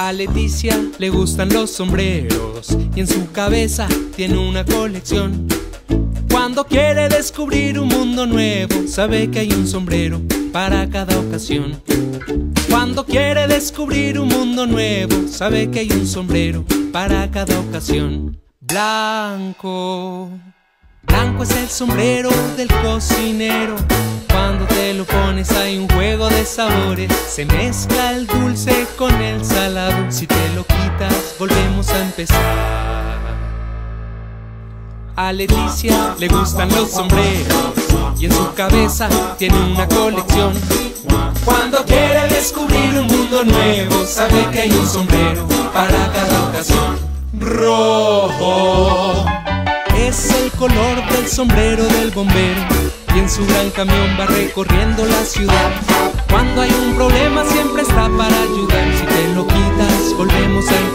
A Leticia le gustan los sombreros y en su cabeza tiene una colección. Cuando quiere descubrir un mundo nuevo, sabe que hay un sombrero para cada ocasión. Cuando quiere descubrir un mundo nuevo, sabe que hay un sombrero para cada ocasión. Blanco, blanco es el sombrero del cocinero. Cuando te lo pones hay un juego de sabores. Se mezcla el dulce con el salado. Si te lo quitas, volvemos a empezar. A Leticia le gustan los sombreros y en su cabeza tiene una colección. Cuando quiere descubrir un mundo nuevo, sabe que hay un sombrero para cada ocasión. Rojo es el color del sombrero del bombero y en su gran camión va recorriendo la ciudad. Cuando hay un problema siempre está para ayudar. Si te lo quitas, volvemos a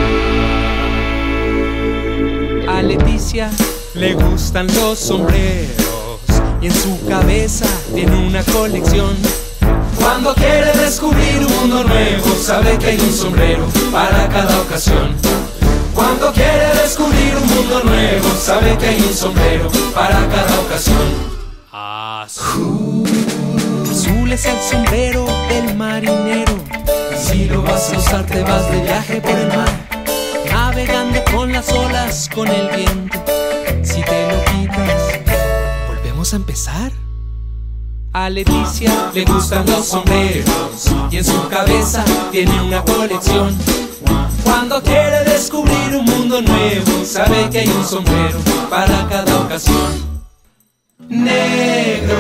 empezar. A Leticia le gustan los sombreros y en su cabeza tiene una colección. Cuando quiere descubrir un mundo nuevo, sabe que hay un sombrero para cada ocasión. Cuando quiere descubrir un mundo nuevo, sabe que hay un sombrero para cada ocasión. Azul, azul es el sombrero del marinero. Si lo vas a usar te vas de viaje por el mar, navegando con las olas, con el viento. Si te lo quitas, volvemos a empezar. A Leticia le gustan los sombreros y en su cabeza tiene una colección. Cuando quiere descubrir un mundo nuevo, sabe que hay un sombrero para cada ocasión. Negro,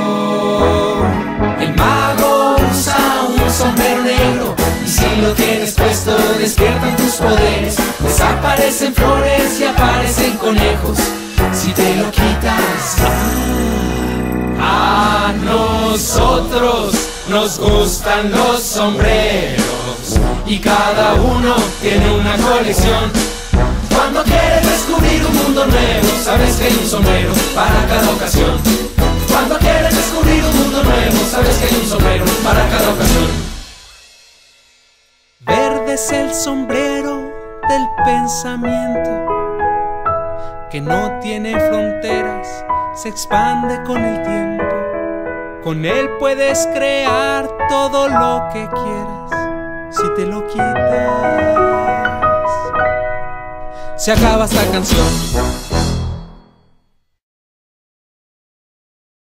el mago usa un sombrero negro y si lo tienes puesto despiertan tus poderes. Desaparecen flores y aparecen conejos. Si te lo quitas, a nosotros nos gustan los sombreros y cada uno tiene una colección. Cuando quieres descubrir un mundo nuevo, sabes que hay un sombrero para cada ocasión. Cuando quieres descubrir un mundo nuevo, sabes que hay un sombrero para cada ocasión. Verde es el sombrero del pensamiento, que no tiene fronteras, se expande con el tiempo. Con él puedes crear todo lo que quieras. Si te lo quitas, se acaba esta canción.